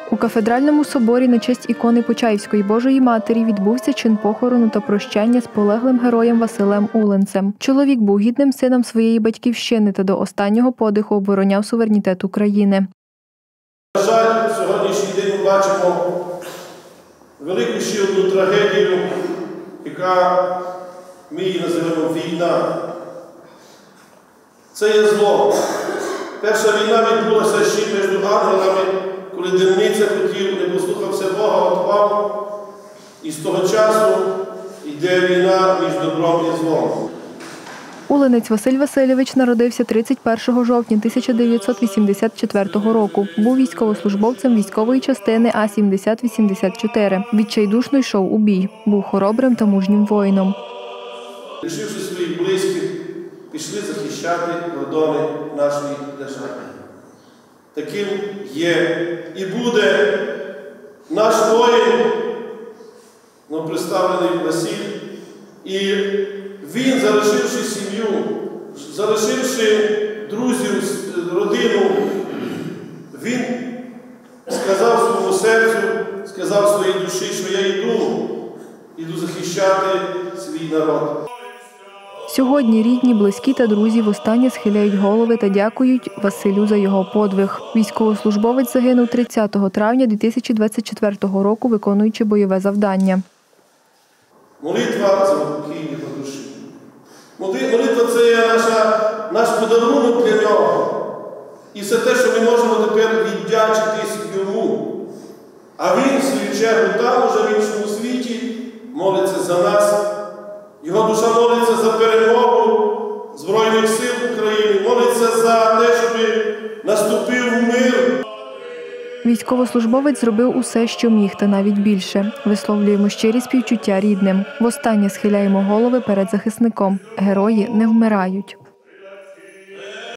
У кафедральному соборі на честь ікони Почаївської Божої Матері відбувся чин похорону та прощання з полеглим героєм Василем Уленцем. Чоловік був гідним сином своєї батьківщини та до останнього подиху обороняв суверенітет України. На жаль, сьогоднішній день ми бачимо велику ще одну трагедію, яка ми її називаємо війна. Це є зло. Перша війна відбулася ще між ангелами, коли Демниця хотів, не послухався Бога, отпав. І з того часу йде війна між добром і злом. Уленець Василь Васильович народився 31 жовтня 1984 року. Був військовослужбовцем військової частини А-7084. Відчайдушно йшов у бій. Був хоробрим та мужнім воїном. Лишивши своїх близьких, пішли захищати кордони нашої держави. Таким є і буде наш воїн, представлений Василь. І він, залишивши сім'ю, залишивши друзів, родину, він сказав своєму серцю, сказав своїй душі, що я йду захищати свій народ. Сьогодні рідні, близькі та друзі востаннє схиляють голови та дякують Василю за його подвиг. Військовослужбовець загинув 30 травня 2024 року, виконуючи бойове завдання. Молитва – це упокій його душі. Молитва – це є наш подарунок для нього. І все те, що ми можемо тепер віддячитись йому. А він, в свою чергу, там уже в іншому світі молиться за нас. Його душа молиться за перемогу Збройних сил України, молиться за те, щоб наступив мир. Військовослужбовець зробив усе, що міг, та навіть більше. Висловлюємо щирі співчуття рідним. Востаннє схиляємо голови перед захисником. Герої не вмирають.